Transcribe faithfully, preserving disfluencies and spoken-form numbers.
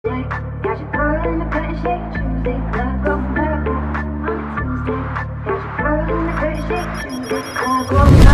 Got your girl in the curtain shake Tuesday, love go miracle on a Tuesday. Got your girl in the curtain shake Tuesday, love go miracle.